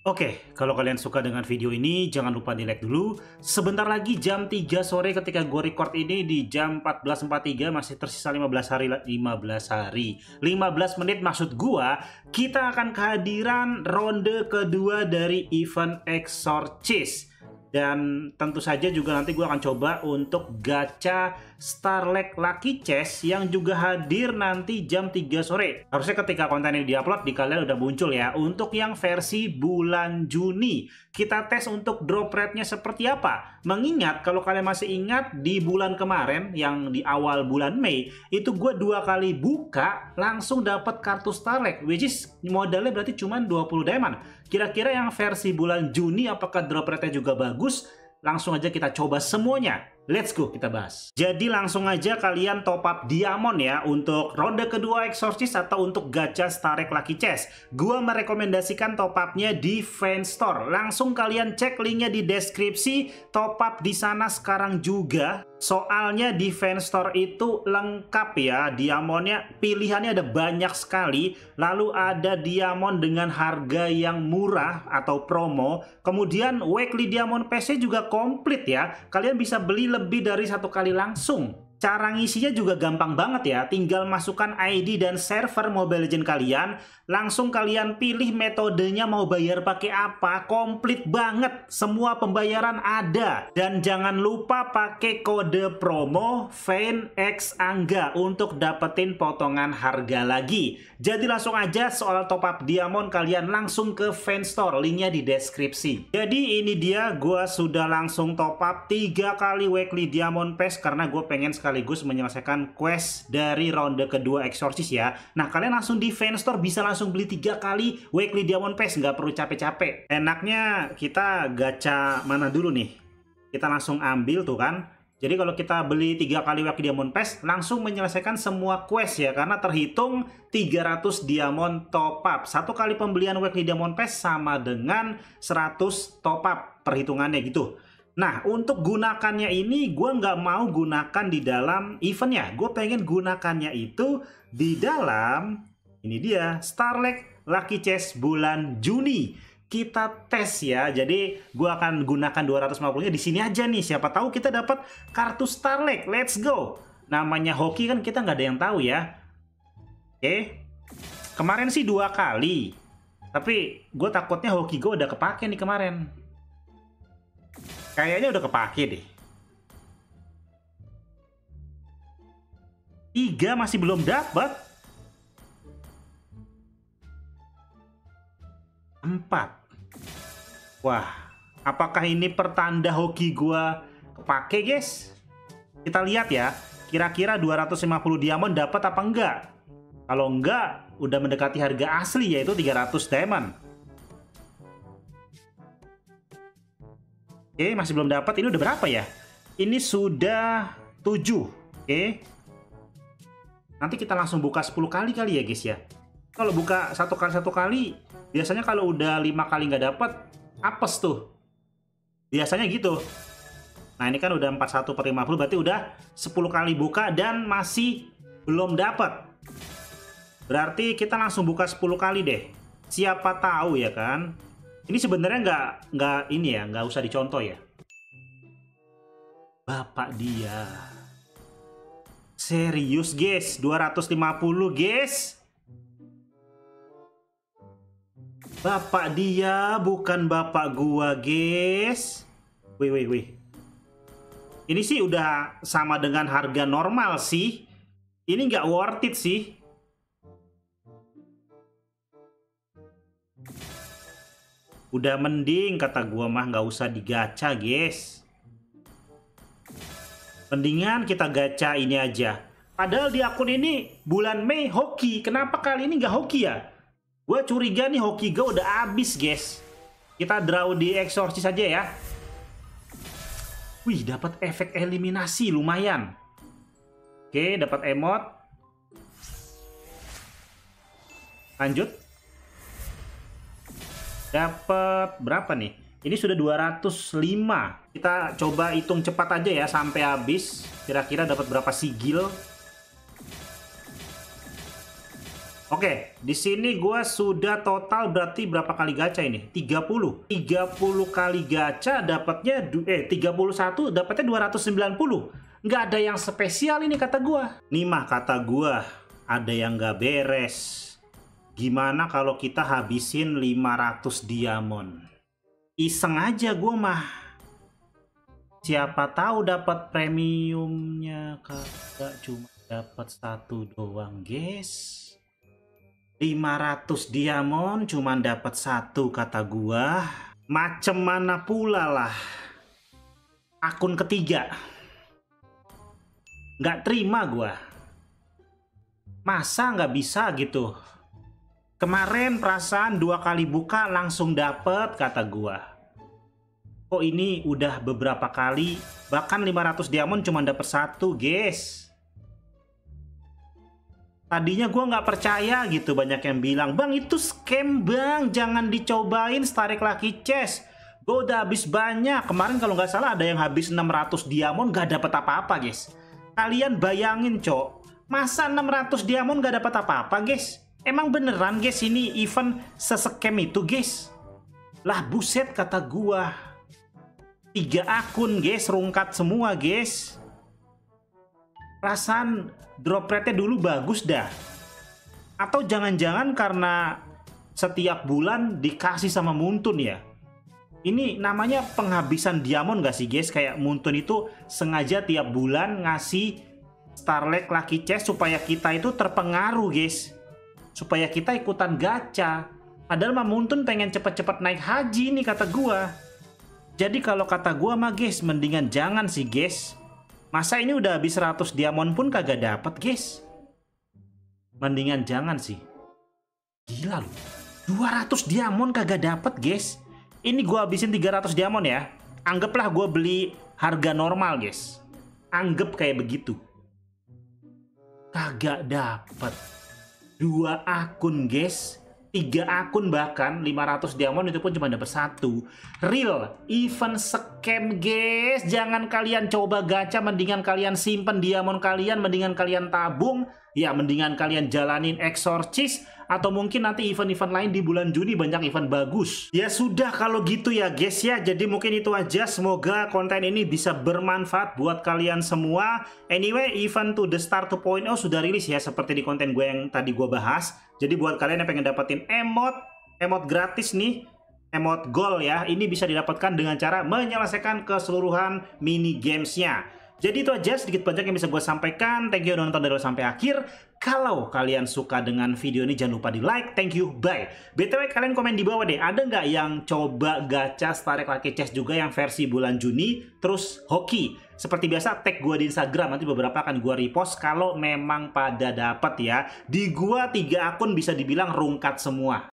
Oke, kalau kalian suka dengan video ini, jangan lupa di like dulu. Sebentar lagi jam 3 sore ketika gue record ini di jam 14.43 masih tersisa 15 hari, 15 menit maksud gua, kita akan kehadiran ronde kedua dari event Exorcist. Dan tentu saja juga nanti gue akan coba untuk gacha Starleg Lucky Chest yang juga hadir nanti jam 3 sore. Harusnya ketika konten ini diupload di kalian udah muncul ya. Untuk yang versi bulan Juni, kita tes untuk drop rate-nya seperti apa. Mengingat kalau kalian masih ingat di bulan kemarin yang di awal bulan Mei, itu gue 2 kali buka langsung dapat kartu Starleg, which is modalnya berarti cuma 20 diamond. Kira-kira yang versi bulan Juni apakah drop rate-nya juga bagus? Langsung aja kita coba semuanya. Let's go, kita bahas. Jadi langsung aja kalian top up diamond ya untuk ronde kedua Exorcist atau untuk gacha Starleg Lucky Chest. Gua merekomendasikan top upnya di Fan Store. Langsung kalian cek linknya di deskripsi. Top up di sana sekarang juga. Soalnya di Fan Store itu lengkap ya. Diamondnya pilihannya ada banyak sekali. Lalu ada diamond dengan harga yang murah atau promo. Kemudian weekly diamond PC juga komplit ya. Kalian bisa beli lebih dari satu kali langsung. Cara ngisinya juga gampang banget ya, tinggal masukkan ID dan server Mobile Legends kalian, langsung kalian pilih metodenya mau bayar pakai apa, komplit banget, semua pembayaran ada. Dan jangan lupa pakai kode promo FANXANGGA untuk dapetin potongan harga lagi. Jadi langsung aja soal top up diamond kalian langsung ke Fan Store, linknya di deskripsi. Jadi ini dia, gue sudah langsung top up 3 kali weekly diamond pass karena gue pengen sekaligus menyelesaikan quest dari ronde kedua Exorcist ya. Nah kalian langsung di Fan Store bisa langsung beli 3 kali weekly diamond pass, nggak perlu capek-capek. Enaknya kita gacha mana dulu nih? Kita langsung ambil tuh kan. Jadi kalau kita beli 3 kali weekly diamond pass langsung menyelesaikan semua quest ya, karena terhitung 300 diamond top up. 1 kali pembelian weekly diamond pass sama dengan 100 top up perhitungannya gitu. Nah, untuk gunakannya ini gue nggak mau gunakan di dalam eventnya. Gue pengen gunakannya itu di dalam, ini dia, Starleg Lucky Chest bulan Juni. Kita tes ya, jadi gue akan gunakan 250-nya di sini aja nih. Siapa tahu kita dapat kartu Starleg. Let's go. Namanya hoki kan kita nggak ada yang tahu ya. Oke, kemarin sih 2 kali. Tapi gue takutnya hoki gue udah kepake nih kemarin. Kayaknya udah kepake deh. 3 masih belum dapat. 4. Wah, apakah ini pertanda hoki gua kepake, guys? Kita lihat ya, kira-kira 250 diamond dapat apa enggak? Kalau enggak, udah mendekati harga asli yaitu 300 diamond. Oke, masih belum dapat. Ini udah berapa ya? Ini sudah 7. Oke. Nanti kita langsung buka 10 kali kali ya, guys ya. Kalau buka satu kali, biasanya kalau udah 5 kali nggak dapat, apes tuh. Biasanya gitu. Nah, ini kan udah 41/50, berarti udah 10 kali buka dan masih belum dapat. Berarti kita langsung buka 10 kali deh. Siapa tahu ya kan. Ini sebenarnya nggak ini ya, nggak usah dicontoh ya. Bapak dia. Serius guys, 250 guys. Bapak dia, bukan bapak gua guys. Wih. Ini sih udah sama dengan harga normal sih. Ini nggak worth it sih. Udah mending kata gua mah nggak usah digacha guys. Mendingan kita gacha ini aja. Padahal di akun ini bulan Mei hoki. Kenapa kali ini nggak hoki ya? Gue curiga nih hoki gue udah habis guys. Kita draw di Exorcist aja ya. Wih, dapat efek eliminasi lumayan. Oke, dapat emot. Lanjut. Dapat berapa nih? Ini sudah 205. Kita coba hitung cepat aja ya sampai habis. Kira-kira dapat berapa sigil? Oke, di sini gua sudah total berarti berapa kali gacha ini? 30. 30 kali gacha dapatnya 31 dapatnya 290. Nggak ada yang spesial ini kata gua. Nih mah kata gua, ada yang nggak beres. Gimana kalau kita habisin 500 diamond? Iseng aja gua mah. Siapa tahu dapat premiumnya, kagak cuma dapat satu doang, guys. 500 diamond cuman dapat satu kata gua. Macem mana pula lah. Akun ketiga. Nggak terima gua. Masa nggak bisa gitu? Kemarin perasaan 2 kali buka langsung dapet kata gua. Kok ini udah beberapa kali, bahkan 500 diamond cuma dapat satu, guys. Tadinya gue nggak percaya gitu, banyak yang bilang, "Bang, itu scam bang, jangan dicobain Starik Lucky Chest. Gue udah habis banyak." Kemarin kalau nggak salah ada yang habis 600 diamond nggak dapat apa-apa, guys. Kalian bayangin, cok. Masa 600 diamond nggak dapat apa-apa, guys? Emang beneran, guys, ini event sescam itu, guys? Lah buset kata gua. 3 akun, guys, rungkat semua, guys. Perasaan drop rate-nya dulu bagus dah. Atau jangan-jangan karena setiap bulan dikasih sama Muntun ya. Ini namanya penghabisan diamond gak sih, guys? Kayak Muntun itu sengaja tiap bulan ngasih Starlight Lucky Chest supaya kita itu terpengaruh, guys. Supaya kita ikutan gacha. Padahal mah Muntun pengen cepet-cepet naik haji nih kata gua. Jadi kalau kata gua mah, guys, mendingan jangan sih, guys. Masa ini udah habis 100 diamond pun kagak dapet, guys. Mendingan jangan sih. Gila lu. 200 diamond kagak dapet, guys. Ini gua habisin 300 diamond ya. Anggaplah gua beli harga normal, guys. Anggap kayak begitu. Kagak dapet. 2 akun, guys. 3 akun bahkan 500 diamond itu pun cuma dapat 1. Real event scam, guys. Jangan kalian coba gacha, mendingan kalian simpen diamond kalian, mendingan kalian tabung, ya mendingan kalian jalanin exorcist, atau mungkin nanti event-event lain di bulan Juni banyak event bagus. Ya sudah kalau gitu ya, guys ya. Jadi mungkin itu aja, semoga konten ini bisa bermanfaat buat kalian semua. Anyway, event to the Star 2.0 sudah rilis ya, seperti di konten gue yang tadi gue bahas. Jadi buat kalian yang pengen dapetin emot gratis nih, emot gold ya, ini bisa didapatkan dengan cara menyelesaikan keseluruhan mini gamesnya. Jadi itu aja sedikit banyak yang bisa gue sampaikan. Thank you udah nonton dari awal sampai akhir. Kalau kalian suka dengan video ini jangan lupa di like. Thank you, bye. BTW kalian komen di bawah deh, ada nggak yang coba gacha Starlight Lucky Chest juga yang versi bulan Juni, terus hoki? Seperti biasa tag gue di Instagram, nanti beberapa akan gue repost kalau memang pada dapat ya. Di gue 3 akun bisa dibilang rungkat semua.